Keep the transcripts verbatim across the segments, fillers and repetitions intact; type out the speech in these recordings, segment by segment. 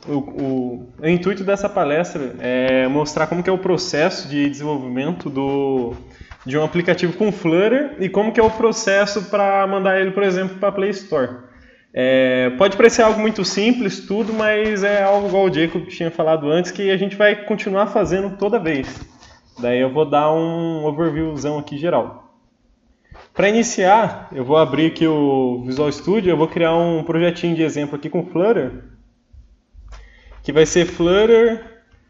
o, o, o intuito dessa palestra é mostrar como que é o processo de desenvolvimento do, de um aplicativo com Flutter e como que é o processo para mandar ele, por exemplo, para a Play Store. É, pode parecer algo muito simples, tudo, mas é algo igual o Jacob tinha falado antes, que a gente vai continuar fazendo toda vez. Daí eu vou dar um overviewzão aqui geral. Para iniciar, eu vou abrir aqui o Visual Studio, eu vou criar um projetinho de exemplo aqui com Flutter, que vai ser Flutter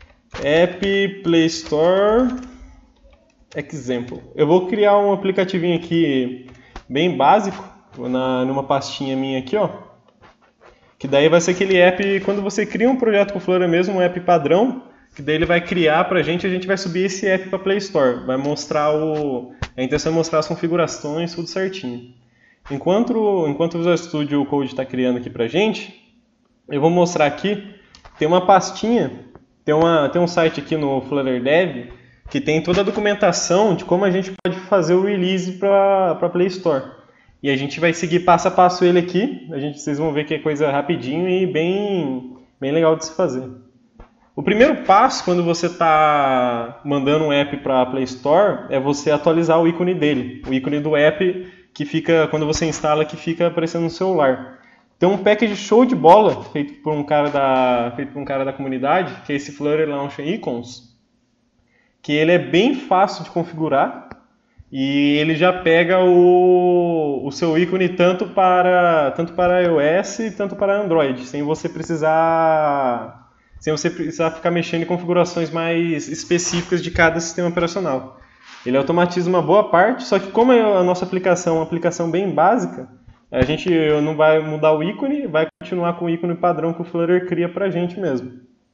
App Play Store Example. Eu vou criar um aplicativinho aqui bem básico, na, numa pastinha minha aqui, ó. Que daí vai ser aquele app, quando você cria um projeto com Flutter mesmo, um app padrão, que daí ele vai criar pra gente, a gente vai subir esse app para Play Store. Vai mostrar o... A intenção é mostrar as configurações, tudo certinho. Enquanto, enquanto o Visual Studio Code está criando aqui pra gente, eu vou mostrar aqui, tem uma pastinha, tem, uma, tem um site aqui no Flutter Dev, que tem toda a documentação de como a gente pode fazer o release para a Play Store. E a gente vai seguir passo a passo ele aqui. A gente, vocês vão ver que é coisa rapidinho e bem, bem legal de se fazer. O primeiro passo, quando você está mandando um app para a Play Store, é você atualizar o ícone dele. O ícone do app, que fica, quando você instala, que fica aparecendo no celular. Tem um package show de bola, feito por um cara da, feito por um cara da comunidade, que é esse Flutter Launcher Icons, que ele é bem fácil de configurar. E ele já pega o, o seu ícone tanto para, tanto para iOS e tanto para Android, sem você precisar, sem você precisar ficar mexendo em configurações mais específicas de cada sistema operacional. Ele automatiza uma boa parte, só que como a nossa aplicação é uma aplicação bem básica, a gente não vai mudar o ícone, vai continuar com o ícone padrão que o Flutter cria para a gente mesmo.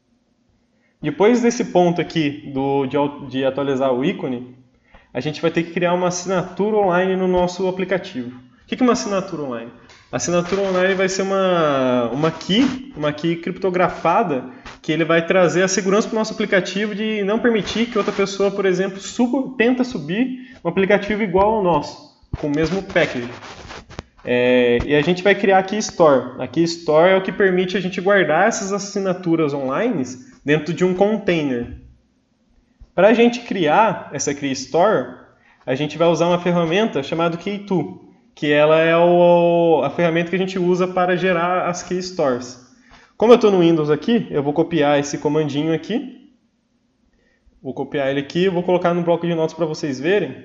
Depois desse ponto aqui do, de, de atualizar o ícone, a gente vai ter que criar uma assinatura online no nosso aplicativo. O que é uma assinatura online? A assinatura online vai ser uma, uma key, uma key criptografada, que ele vai trazer a segurança para o nosso aplicativo de não permitir que outra pessoa, por exemplo, suba, tenta subir um aplicativo igual ao nosso, com o mesmo package. É, e a gente vai criar a Key Store. A Key Store é o que permite a gente guardar essas assinaturas online dentro de um container. Para a gente criar essa Key Store, a gente vai usar uma ferramenta chamada Key dois, que ela é o, a ferramenta que a gente usa para gerar as Key Stores. Como eu estou no Windows aqui, eu vou copiar esse comandinho aqui. Vou copiar ele aqui e vou colocar no bloco de notas para vocês verem.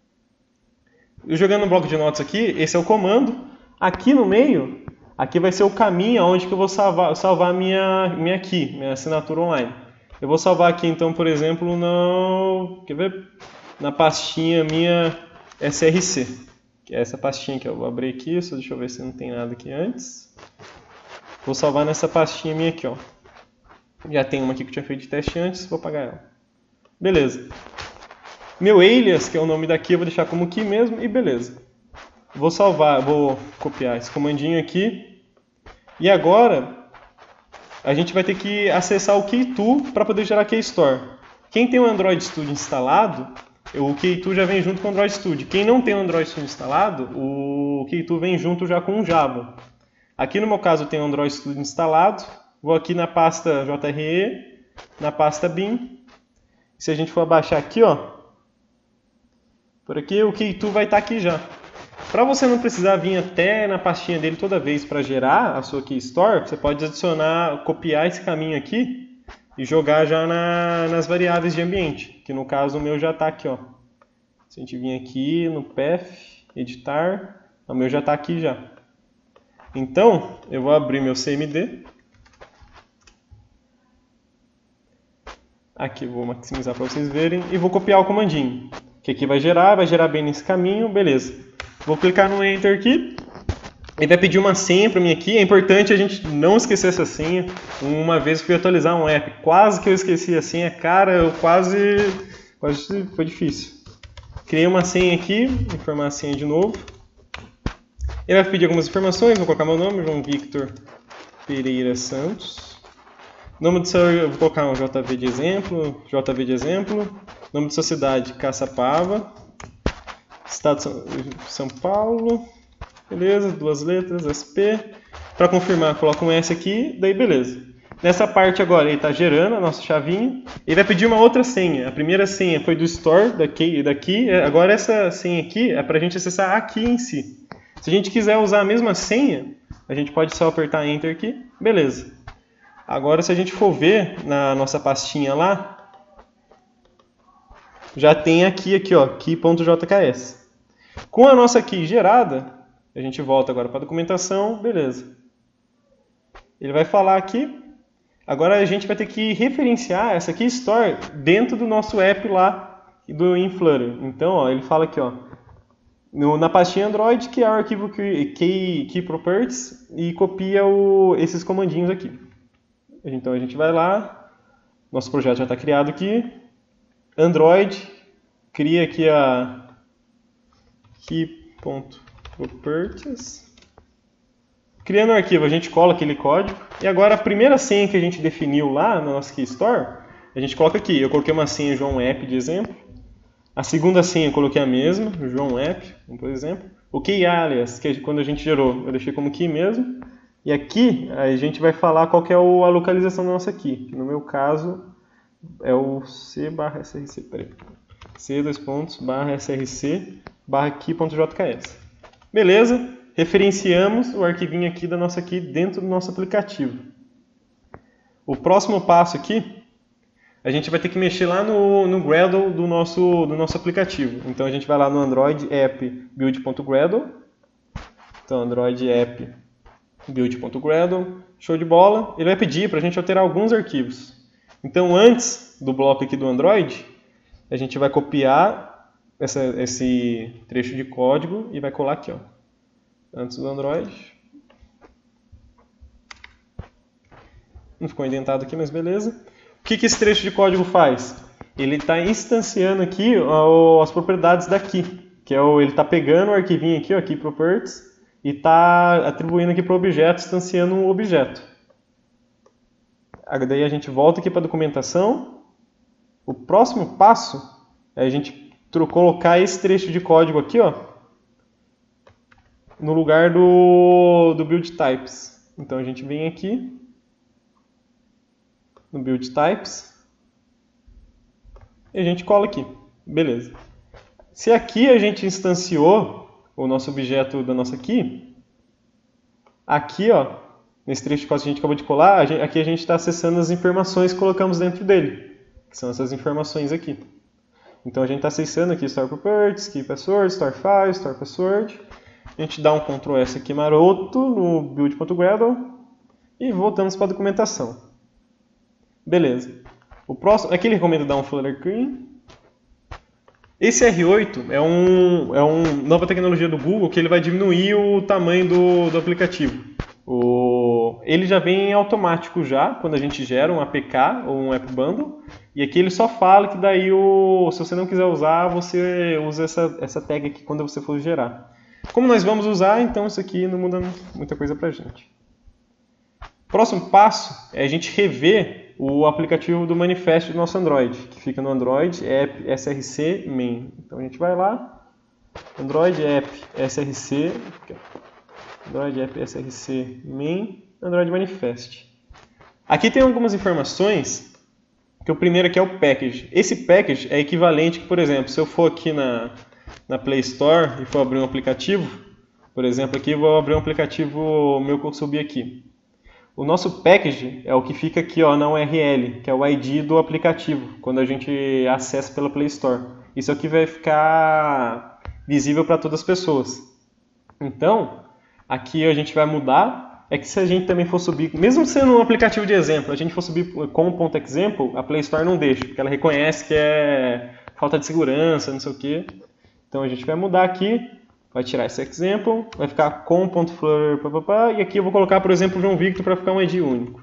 Eu jogando no bloco de notas aqui, esse é o comando. Aqui no meio, aqui vai ser o caminho onde que eu vou salvar, salvar minha, minha key, minha assinatura online. Eu vou salvar aqui, então, por exemplo, no, quer ver? Na pastinha minha S R C. Que é essa pastinha que eu vou abrir aqui, só deixa eu ver se não tem nada aqui antes. Vou salvar nessa pastinha minha aqui, ó. Já tem uma aqui que eu tinha feito de teste antes, vou apagar ela. Beleza. Meu alias, que é o nome daqui, eu vou deixar como key mesmo, e beleza. Vou salvar, vou copiar esse comandinho aqui. E agora a gente vai ter que acessar o Key dois para poder gerar Key Store. Quem tem o Android Studio instalado, o Key dois já vem junto com o Android Studio. Quem não tem o Android Studio instalado, o Key dois vem junto já com o Java. Aqui no meu caso eu tenho o Android Studio instalado. Vou aqui na pasta J R E, na pasta bin. Se a gente for abaixar aqui, ó, por aqui o Key dois vai estar aqui já. Para você não precisar vir até na pastinha dele toda vez para gerar a sua Key Store, você pode adicionar, copiar esse caminho aqui e jogar já na, nas variáveis de ambiente, que no caso o meu já está aqui, ó. Se a gente vir aqui no Path, editar, o meu já está aqui já. Então, eu vou abrir meu C M D. Aqui eu vou maximizar para vocês verem e vou copiar o comandinho, que aqui vai gerar, vai gerar bem nesse caminho, beleza. Vou clicar no Enter aqui. Ele vai pedir uma senha para mim aqui. É importante a gente não esquecer essa senha. Uma vez eu fui atualizar um app, quase que eu esqueci a senha. Cara, eu quase... quase foi difícil. Criei uma senha aqui, vou informar a senha de novo. Ele vai pedir algumas informações, vou colocar meu nome, João Victor Pereira Santos. Nome do celular, eu vou colocar um J V de exemplo, J V de exemplo. Nome de sociedade, Caçapava. Estado de São Paulo. Beleza, duas letras, S P. Para confirmar, coloca um S aqui, daí beleza. Nessa parte agora, ele está gerando a nossa chavinha. Ele vai pedir uma outra senha. A primeira senha foi do store, daqui. daqui. Agora essa senha aqui é para a gente acessar aqui em si. Se a gente quiser usar a mesma senha, a gente pode só apertar Enter aqui. Beleza. Agora, se a gente for ver na nossa pastinha lá, já tem aqui, aqui ó, key.jks. Com a nossa key gerada, a gente volta agora para a documentação. Beleza. Ele vai falar aqui. Agora a gente vai ter que referenciar essa key store dentro do nosso app lá do em Flutter. Então, ó, ele fala aqui, ó, no, na pastinha Android, que é o arquivo key, key properties e copia o, esses comandinhos aqui. Então a gente vai lá, nosso projeto já está criado aqui, Android, cria aqui a key.properties. Criando o arquivo, a gente cola aquele código. E agora a primeira senha que a gente definiu lá no nosso Key Store, a gente coloca aqui. Eu coloquei uma senha João App de exemplo. A segunda senha eu coloquei a mesma, João App, por exemplo. O Key alias, que quando a gente gerou, eu deixei como key mesmo. E aqui a gente vai falar qual que é a localização da nossa key. No meu caso é o c barra src, peraí. c dois pontos barra src barra key.jks. Beleza? Referenciamos o arquivinho aqui da nossa key dentro do nosso aplicativo. O próximo passo aqui, a gente vai ter que mexer lá no, no Gradle do nosso, do nosso aplicativo. Então a gente vai lá no Android App build.gradle. Então Android App build.gradle, show de bola. Ele vai pedir para a gente alterar alguns arquivos. Então antes do bloco aqui do Android, a gente vai copiar essa, esse trecho de código e vai colar aqui, ó. Antes do Android. Não ficou indentado aqui, mas beleza. O que, que esse trecho de código faz? Ele está instanciando aqui ó, as propriedades daqui. Que é o, ele está pegando o arquivinho aqui, ó, aqui properties, e está atribuindo aqui para o objeto, instanciando um objeto. Daí a gente volta aqui para a documentação. O próximo passo é a gente colocar esse trecho de código aqui, ó, no lugar do, do build types. Então a gente vem aqui no build types e a gente cola aqui. Beleza. Se aqui a gente instanciou o nosso objeto da nossa key, aqui, ó, nesse trecho de código que a gente acabou de colar, a gente, aqui a gente está acessando as informações que colocamos dentro dele, que são essas informações aqui. Então a gente está acessando aqui Store Properties, Key Password, Store File, Store Password. A gente dá um control S aqui maroto no build.gradle e voltamos para a documentação. Beleza. O próximo, aqui ele recomenda dar um Flutter Clean. Esse R oito é uma é um nova tecnologia do Google que ele vai diminuir o tamanho do, do aplicativo. O, ele já vem automático já, quando a gente gera um A P K ou um App Bundle. E aqui ele só fala que daí, o, se você não quiser usar, você usa essa, essa tag aqui quando você for gerar. Como nós vamos usar, então isso aqui não muda muita coisa pra gente. Próximo passo é a gente rever o aplicativo do manifesto do nosso Android, que fica no Android App src main. Então a gente vai lá, Android App src, Android App src main, Android manifest. Aqui tem algumas informações, que o primeiro aqui é o package. Esse package é equivalente, por exemplo, se eu for aqui na na Play Store e for abrir um aplicativo, por exemplo, aqui eu vou abrir um aplicativo meu que eu subi aqui. O nosso package é o que fica aqui ó, na U R L, que é o I D do aplicativo, quando a gente acessa pela Play Store. Isso aqui vai ficar visível para todas as pessoas. Então, aqui a gente vai mudar, é que se a gente também for subir, mesmo sendo um aplicativo de exemplo, a gente for subir com um ponto example, a Play Store não deixa, porque ela reconhece que é falta de segurança, não sei o quê. Então a gente vai mudar aqui, vai tirar esse example, vai ficar com.flutter, e aqui eu vou colocar, por exemplo, João Victor para ficar um I D único.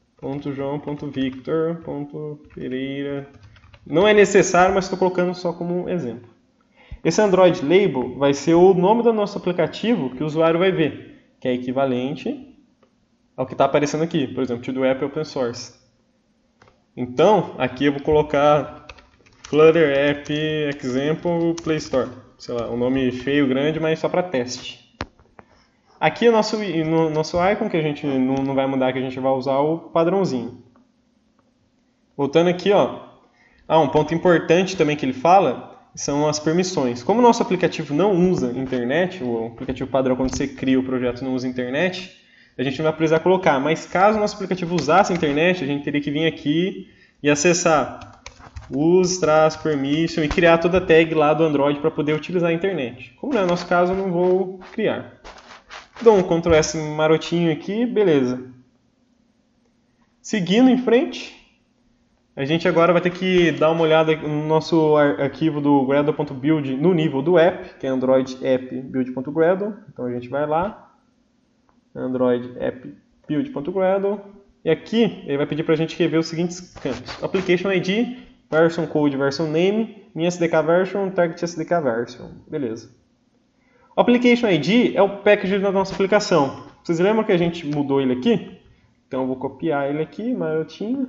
.joão.victor.pereira. Não é necessário, mas estou colocando só como um exemplo. Esse Android Label vai ser o nome do nosso aplicativo que o usuário vai ver, que é equivalente ao que está aparecendo aqui, por exemplo, do App Open Source. Então, aqui eu vou colocar Flutter App Example Play Store. Sei lá, um nome feio, grande, mas só para teste. Aqui é nosso, no nosso icon, que a gente não, não vai mudar, que a gente vai usar o padrãozinho. Voltando aqui, ó. Ah, um ponto importante também que ele fala são as permissões. Como o nosso aplicativo não usa internet, o aplicativo padrão quando você cria o projeto não usa internet, a gente não vai precisar colocar. Mas caso o nosso aplicativo usasse a internet, a gente teria que vir aqui e acessar use, traço, permission e criar toda a tag lá do Android para poder utilizar a internet. Como não é o nosso caso, eu não vou criar. Dou um control S marotinho aqui, beleza. Seguindo em frente, a gente agora vai ter que dar uma olhada no nosso arquivo do Gradle.build no nível do app, que é Android app build.gradle. Então a gente vai lá, Android app build.gradle, e aqui ele vai pedir para a gente rever os seguintes campos: Application I D, Version Code, Version Name, minha S D K Version, Target S D K Version. Beleza. O Application I D é o package da nossa aplicação. Vocês lembram que a gente mudou ele aqui? Então eu vou copiar ele aqui, marotinho,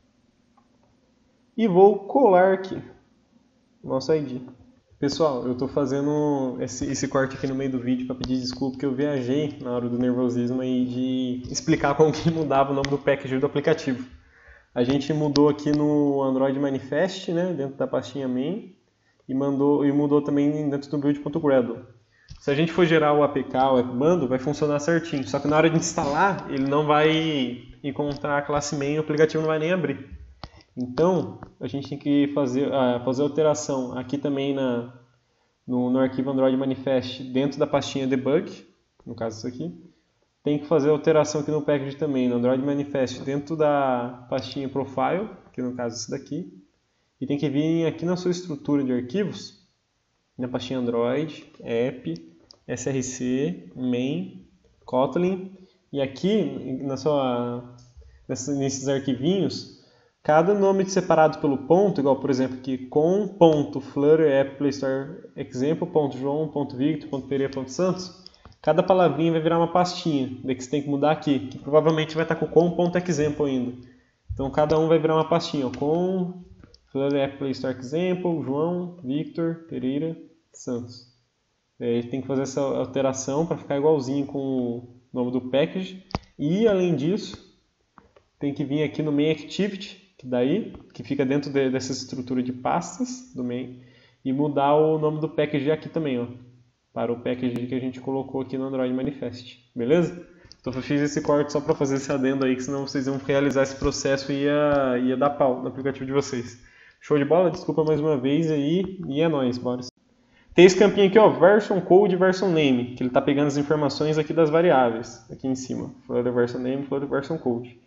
e vou colar aqui o nosso I D. Pessoal, eu estou fazendo esse, esse corte aqui no meio do vídeo para pedir desculpa, porque eu viajei na hora do nervosismo aí de explicar como que mudava o nome do package do aplicativo. A gente mudou aqui no Android Manifest, né, dentro da pastinha main, e, mandou, e mudou também dentro do build.gradle. Se a gente for gerar o A P K, o AppBundle, vai funcionar certinho. Só que na hora de instalar, ele não vai encontrar a classe main e o aplicativo não vai nem abrir. Então, a gente tem que fazer, uh, fazer alteração aqui também na, no, no arquivo Android Manifest dentro da pastinha debug, no caso isso aqui. Tem que fazer alteração aqui no package também, no Android Manifest dentro da pastinha profile, que no caso isso daqui. E tem que vir aqui na sua estrutura de arquivos, na pastinha Android, App, S R C, Main, Kotlin. E aqui, na sua, nesses arquivinhos, cada nome separado pelo ponto, igual por exemplo aqui, com.flutter app play store example.joão.victor.pereira.santos, cada palavrinha vai virar uma pastinha, daí que você tem que mudar aqui, que provavelmente vai estar com com.example ainda. Então cada um vai virar uma pastinha, ó, com Flutter app play store example, João, Victor, Pereira, Santos. Aí tem que fazer essa alteração para ficar igualzinho com o nome do package. E além disso, tem que vir aqui no main activity, que daí, que fica dentro de, dessa estrutura de pastas do main, e mudar o nome do package aqui também, ó, para o package que a gente colocou aqui no Android Manifest. Beleza? Então eu fiz esse corte só para fazer esse adendo aí, que senão vocês iam realizar esse processo e ia, ia dar pau no aplicativo de vocês. Show de bola? Desculpa mais uma vez aí, e é nóis, bora. Tem esse campinho aqui, ó, Version Code e Version Name, que ele está pegando as informações aqui das variáveis, aqui em cima. Flutter Version Name, Flutter Version Code.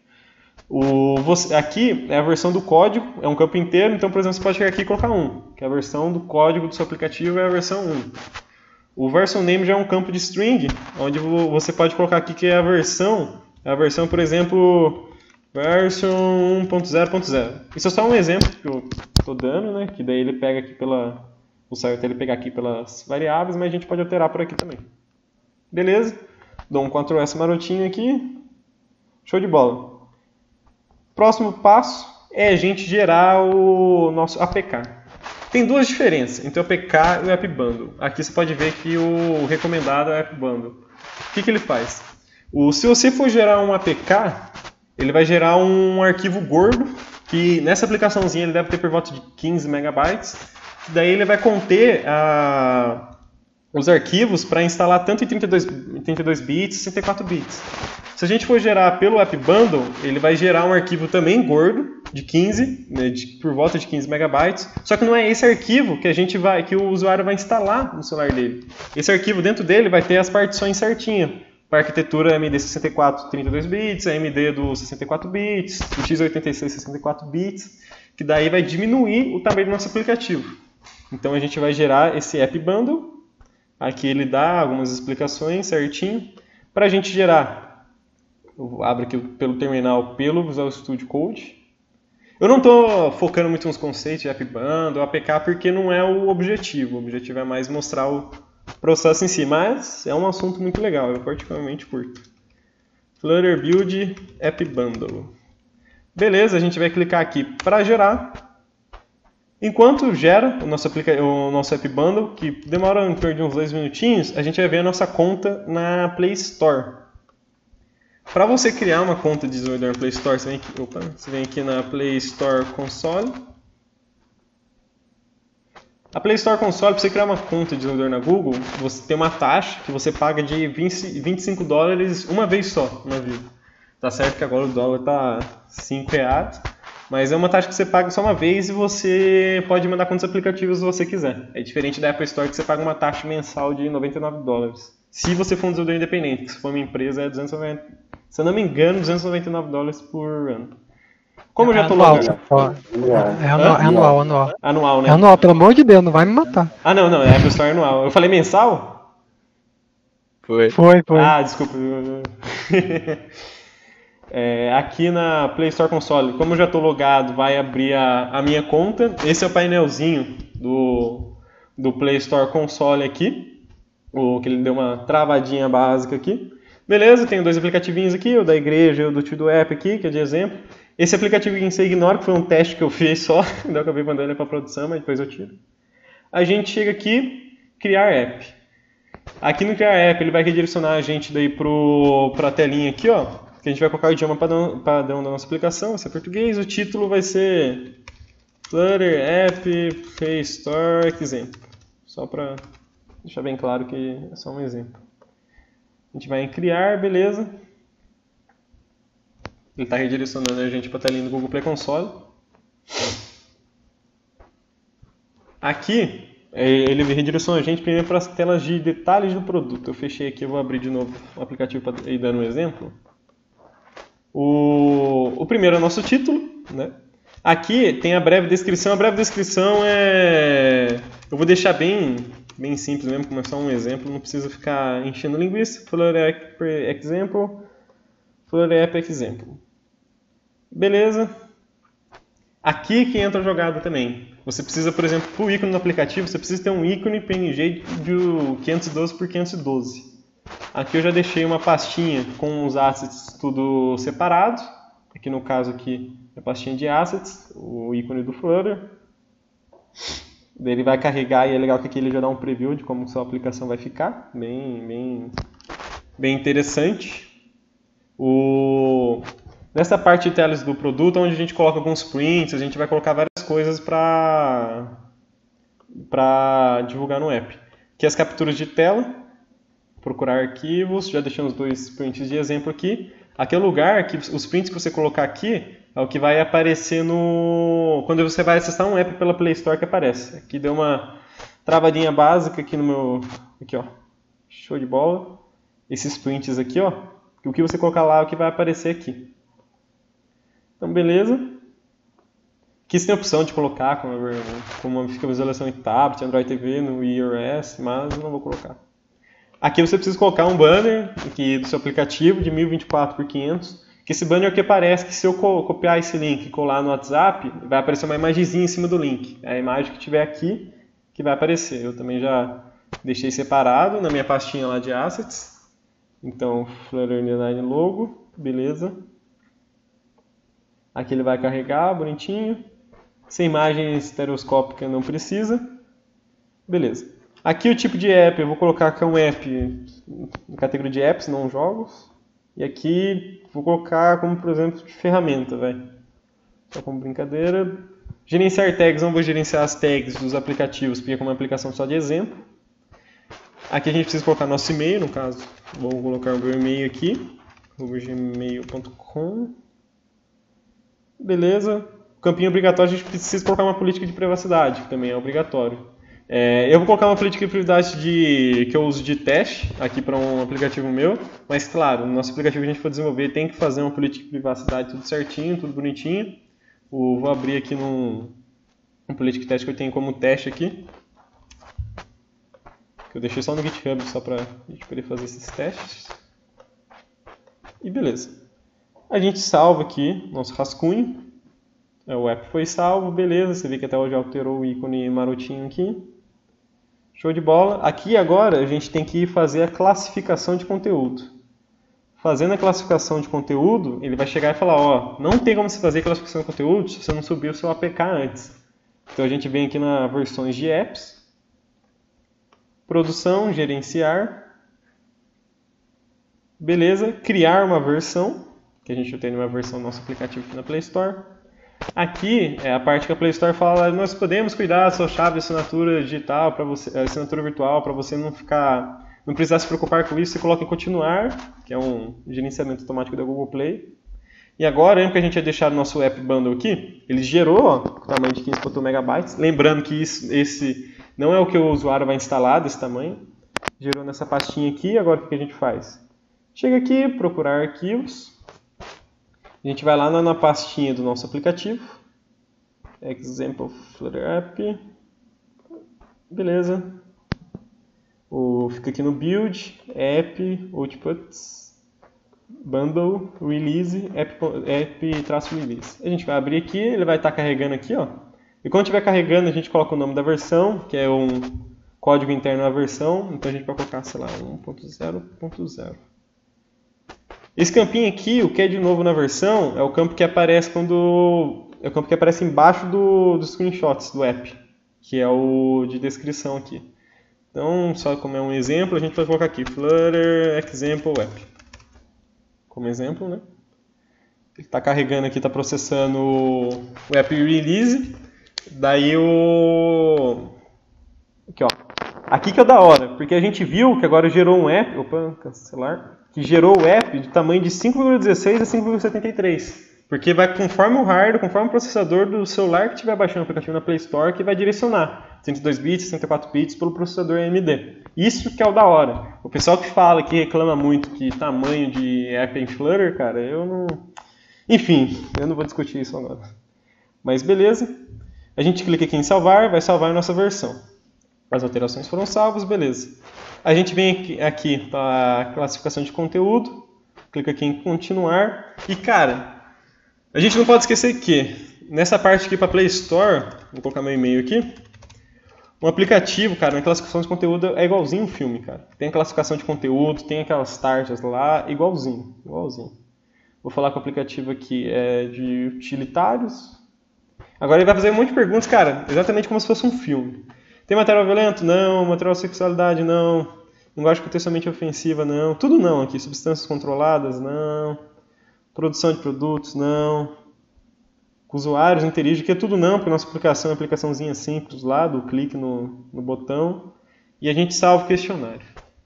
O, você, aqui é a versão do código, é um campo inteiro, então, por exemplo, você pode chegar aqui e colocar um, que é a versão do código do seu aplicativo é a versão um. O Version Name já é um campo de string, onde você pode colocar aqui que é a versão, é a versão, por exemplo, version um ponto zero ponto zero. Isso é só um exemplo que eu estou dando, né? Que daí ele pega aqui pela... O certo é ele pegar aqui pelas variáveis, mas a gente pode alterar por aqui também. Beleza? Dou um control S marotinho aqui. Show de bola. Próximo passo é a gente gerar o nosso A P K. Tem duas diferenças entre o A P K e o AppBundle. Aqui você pode ver que o recomendado é o AppBundle. O que, que ele faz? O, se você for gerar um A P K, ele vai gerar um arquivo gordo, que nessa aplicaçãozinha ele deve ter por volta de quinze megabytes. Daí ele vai conter ah, os arquivos para instalar tanto em trinta e dois, trinta e dois bits e sessenta e quatro bits. Se a gente for gerar pelo AppBundle, ele vai gerar um arquivo também gordo, de quinze, né, de, por volta de quinze megabytes, só que não é esse arquivo que, a gente vai, que o usuário vai instalar no celular dele. Esse arquivo dentro dele vai ter as partições certinhas. Para a arquitetura M D sessenta e quatro, trinta e dois bits, a M D do sessenta e quatro bits, o x oitenta e seis, sessenta e quatro bits, que daí vai diminuir o tamanho do nosso aplicativo. Então a gente vai gerar esse AppBundle, aqui ele dá algumas explicações certinho, para a gente gerar, eu abro aqui pelo terminal, pelo Visual Studio Code. Eu não estou focando muito nos conceitos de AppBundle, A P K, porque não é o objetivo, o objetivo é mais mostrar o processo em si, mas é um assunto muito legal, eu particularmente curto. Flutter Build AppBundle. Beleza, a gente vai clicar aqui para gerar. Enquanto gera o nosso, aplica... o nosso App Bundle, que demora em torno de uns dois minutinhos, a gente vai ver a nossa conta na Play Store. Para você criar uma conta de desenvolvedor na Play Store, você vem aqui, opa, você vem aqui na Play Store Console. A Play Store Console, para você criar uma conta de desenvolvedor na Google, você tem uma taxa que você paga de vinte, vinte e cinco dólares uma vez só na vida. Tá certo que agora o dólar tá cinco reais, mas é uma taxa que você paga só uma vez e você pode mandar quantos aplicativos você quiser. É diferente da Apple Store que você paga uma taxa mensal de noventa e nove dólares. Se você for um desenvolvedor independente, que se for uma empresa é duzentos e noventa, se eu não me engano, duzentos e noventa e nove dólares por ano. Como eu já tô anual, logado. É anual, é anual, anual. Anual, né? É anual, pelo amor de Deus, não vai me matar. Ah, não, não, é Apple Store anual. Eu falei mensal? Foi. Foi, foi. Ah, desculpa. É, aqui na Play Store Console, como eu já estou logado, vai abrir a, a minha conta. Esse é o painelzinho do, do Play Store Console aqui, o que ele deu uma travadinha básica aqui. Beleza, tenho dois aplicativinhos aqui, o da igreja e o do Tio do App aqui, que é de exemplo. Esse aplicativo que você ignora, que foi um teste que eu fiz só, então eu acabei mandando ele para produção, mas depois eu tiro. A gente chega aqui, criar app. Aqui no criar app, ele vai redirecionar a gente daí para a telinha aqui, ó, que a gente vai colocar o idioma padrão, padrão da nossa aplicação, vai ser português, o título vai ser Flutter App Play Store Exemplo. Só para deixar bem claro que é só um exemplo. A gente vai em criar, beleza. Ele está redirecionando a gente para a telinha do Google Play Console. Aqui, ele redireciona a gente primeiro para as telas de detalhes do produto. Eu fechei aqui, eu vou abrir de novo o aplicativo para ir dando um exemplo. O, o primeiro é o nosso título, né? Aqui tem a breve descrição. A breve descrição é... Eu vou deixar bem, bem simples mesmo, como é só um exemplo, não precisa ficar enchendo linguiça. Flutter App Example, Flutter App Example. Beleza. Aqui que entra a jogada também. Você precisa, por exemplo, para o ícone do aplicativo, você precisa ter um ícone P N G de quinhentos e doze por quinhentos e doze. Aqui eu já deixei uma pastinha com os assets tudo separado. Aqui no caso aqui é a pastinha de assets, o ícone do Flutter. Ele vai carregar e é legal que aqui ele já dá um preview de como sua aplicação vai ficar. Bem, bem, bem interessante. O... Nessa parte de telas do produto, onde a gente coloca alguns prints, a gente vai colocar várias coisas para para divulgar no app. Aqui as capturas de tela, procurar arquivos, já deixei os dois prints de exemplo aqui. Aqui é o lugar que os prints que você colocar aqui é o que vai aparecer no quando você vai acessar um app pela Play Store que aparece. Aqui deu uma travadinha básica aqui no meu, aqui ó, show de bola. Esses prints aqui ó, o que você colocar lá é o que vai aparecer aqui. Então, beleza. Aqui você tem a opção de colocar como, como fica a visualização em tablet, Android T V, no iOS, mas eu não vou colocar. Aqui você precisa colocar um banner aqui do seu aplicativo de mil e vinte e quatro por quinhentos. Que esse banner é o que aparece que se eu copiar esse link e colar no WhatsApp, vai aparecer uma imagenzinha em cima do link. É a imagem que tiver aqui que vai aparecer. Eu também já deixei separado na minha pastinha lá de assets. Então, Flutter Underline Logo, beleza. Aqui ele vai carregar, bonitinho. Sem imagem estereoscópica não precisa. Beleza. Aqui o tipo de app, eu vou colocar que é um app na categoria de apps, não jogos. E aqui vou colocar como, por exemplo, de ferramenta, velho. Só como brincadeira. Gerenciar tags, não vou gerenciar as tags dos aplicativos, porque é como uma aplicação só de exemplo. Aqui a gente precisa colocar nosso e-mail, no caso. Vou colocar o meu e-mail aqui, gmail ponto com. Beleza. Campinho obrigatório, a gente precisa colocar uma política de privacidade, que também é obrigatório. É, eu vou colocar uma política de privacidade de, que eu uso de teste aqui para um aplicativo meu, mas claro, no nosso aplicativo que a gente for desenvolver tem que fazer uma política de privacidade tudo certinho, tudo bonitinho. O, vou abrir aqui num, um política de teste que eu tenho como teste aqui. Que eu deixei só no GitHub só para a gente poder fazer esses testes. E beleza. A gente salva aqui nosso rascunho. O app foi salvo, beleza. Você vê que até hoje alterou o ícone marotinho aqui. Show de bola. Aqui agora a gente tem que fazer a classificação de conteúdo. Fazendo a classificação de conteúdo, ele vai chegar e falar, ó, não tem como você fazer classificação de conteúdo se você não subir o seu A P K antes. Então a gente vem aqui na versões de apps, produção, gerenciar, beleza, criar uma versão, que a gente tem uma versão do nosso aplicativo aqui na Play Store. Aqui é a parte que a Play Store fala, nós podemos cuidar da sua chave de assinatura digital, para você, assinatura virtual, para você não ficar, não precisar se preocupar com isso. Você coloca em continuar, que é um gerenciamento automático da Google Play. E agora, lembra que a gente ia deixar o nosso App Bundle aqui? Ele gerou ó, o tamanho de quinze ponto um megabytes. Lembrando que isso, esse não é o que o usuário vai instalar desse tamanho. Gerou nessa pastinha aqui. Agora o que a gente faz? Chega aqui, procurar arquivos. A gente vai lá na, na pastinha do nosso aplicativo. Example Flutter App. Beleza. O, fica aqui no Build, App, Outputs, Bundle, Release, App-Release. A gente vai abrir aqui, ele vai estar carregando aqui, ó. E quando estiver carregando, a gente coloca o nome da versão, que é um código interno da versão. Então a gente vai colocar, sei lá, um ponto zero ponto zero. Esse campinho aqui, o que é de novo na versão, é o campo que aparece quando é o campo que aparece embaixo do, dos screenshots do app, que é o de descrição aqui. Então, só como é um exemplo, a gente vai colocar aqui Flutter Example App. Como exemplo, né? Ele está carregando aqui, está processando o app release. Daí o aqui, ó. Aqui que é da hora, porque a gente viu que agora gerou um app, opa, cancelar, que gerou o app de tamanho de cinco vírgula dezesseis a cinco vírgula setenta e três. Porque vai conforme o hardware, conforme o processador do celular que estiver baixando o aplicativo na Play Store, que vai direcionar cento e dois bits, sessenta e quatro bits pelo processador A M D. Isso que é o da hora. O pessoal que fala, que reclama muito que tamanho de app em Flutter, cara, eu não... Enfim, eu não vou discutir isso agora. Mas beleza. A gente clica aqui em salvar, vai salvar a nossa versão. As alterações foram salvas, beleza. A gente vem aqui, aqui para a classificação de conteúdo, clica aqui em continuar. E cara, a gente não pode esquecer que nessa parte aqui para Play Store, vou colocar meu e-mail aqui, um aplicativo, cara, na classificação de conteúdo é igualzinho um filme, cara. Tem a classificação de conteúdo, tem aquelas tarjas lá, igualzinho, igualzinho. Vou falar que o aplicativo aqui é de utilitários. Agora ele vai fazer um monte de perguntas, cara, exatamente como se fosse um filme. Tem material violento? Não. Material de sexualidade? Não. Linguagem potencialmente ofensiva? Não. Tudo não aqui. Substâncias controladas? Não. Produção de produtos? Não. Usuários interagem, que é tudo não, porque a nossa aplicação é uma aplicaçãozinha simples lá, do clique no, no botão. E a gente salva o questionário.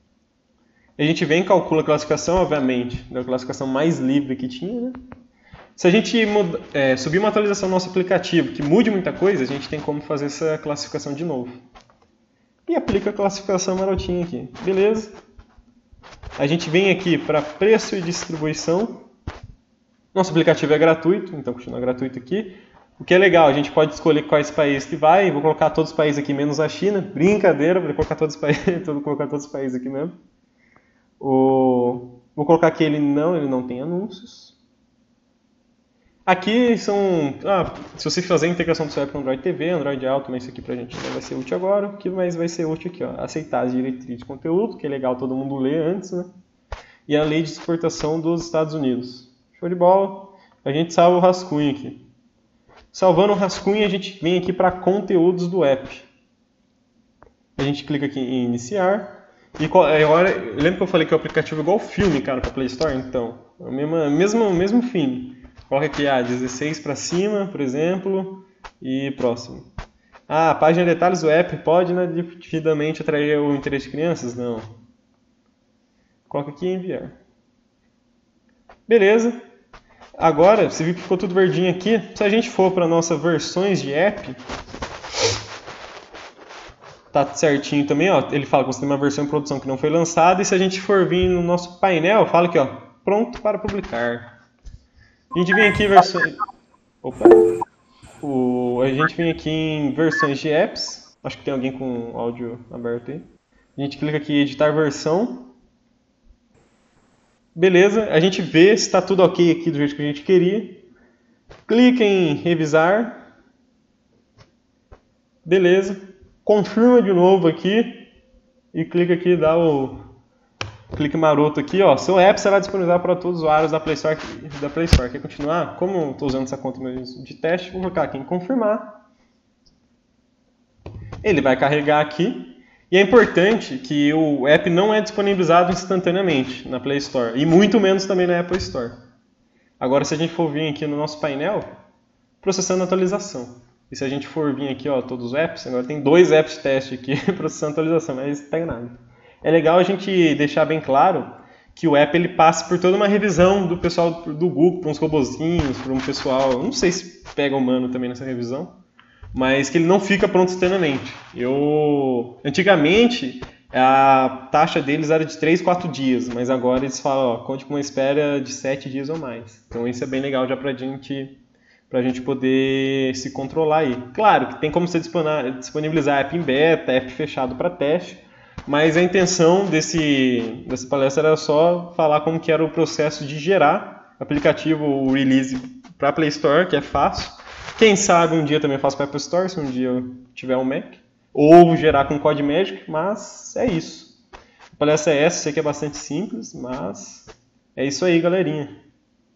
A gente vem e calcula a classificação, obviamente, da classificação mais livre que tinha, né? Se a gente muda, é, subir uma atualização no nosso aplicativo que mude muita coisa, a gente tem como fazer essa classificação de novo. E aplica a classificação marotinha aqui. Beleza? A gente vem aqui para preço e distribuição. Nosso aplicativo é gratuito, então continua gratuito aqui. O que é legal, a gente pode escolher quais países que vai. Vou colocar todos os países aqui, menos a China. Brincadeira, vou colocar todos os países, vou colocar todos os países aqui mesmo. O... Vou colocar que ele não, ele não tem anúncios. Aqui são, ah, se você fazer a integração do seu app com Android T V, Android Auto, mas isso aqui pra gente não vai ser útil agora. O que mais vai ser útil aqui, ó, aceitar as diretrizes de conteúdo, que é legal todo mundo ler antes, né? E a lei de exportação dos Estados Unidos. Show de bola. A gente salva o rascunho aqui. Salvando o rascunho, a gente vem aqui para conteúdos do app. A gente clica aqui em iniciar. E agora, lembra que eu falei que o aplicativo é igual filme, cara, para Play Store? Então, é o mesmo, mesmo, mesmo fim. Coloca aqui, ah, dezesseis para cima, por exemplo, e próximo. Ah, a página de detalhes do app pode, né, devidamente atrair o interesse de crianças? Não. Coloca aqui em enviar. Beleza. Agora, você viu que ficou tudo verdinho aqui. Se a gente for para nossas versões de app, tá certinho também, ó. Ele fala que você tem uma versão em produção que não foi lançada. E se a gente for vir no nosso painel, fala aqui, ó, pronto para publicar. A gente vem aqui em versões... Opa. O... A gente vem aqui em versões de apps. Acho que tem alguém com o áudio aberto aí. A gente clica aqui em editar versão. Beleza. A gente vê se está tudo ok aqui do jeito que a gente queria. Clica em revisar. Beleza. Confirma de novo aqui. E clica aqui e dá o... Clique maroto aqui, ó. Seu app será disponibilizado para todos os usuários da Play Store. Da Play Store. Quer continuar? Como eu estou usando essa conta de teste, vou colocar aqui em confirmar. Ele vai carregar aqui. E é importante que o app não é disponibilizado instantaneamente na Play Store. E muito menos também na Apple Store. Agora, se a gente for vir aqui no nosso painel, processando atualização. E se a gente for vir aqui, ó, todos os apps, agora tem dois apps de teste aqui processando atualização, mas não pega nada. É legal a gente deixar bem claro que o app ele passa por toda uma revisão do pessoal do Google, para uns robozinhos, para um pessoal, não sei se pega humano também nessa revisão, mas que ele não fica pronto instantaneamente. Eu, antigamente, a taxa deles era de três, quatro dias, mas agora eles falam, ó, conte com uma espera de sete dias ou mais. Então isso é bem legal já para gente, a gente poder se controlar aí. Claro que tem como você disponibilizar app em beta, app fechado para teste, mas a intenção desse, dessa palestra era só falar como que era o processo de gerar aplicativo, o release para a Play Store, que é fácil. Quem sabe um dia também eu faço para a Apple Store, se um dia eu tiver um Mac. Ou gerar com CodeMagic, mas é isso. A palestra é essa, sei que é bastante simples, mas é isso aí, galerinha.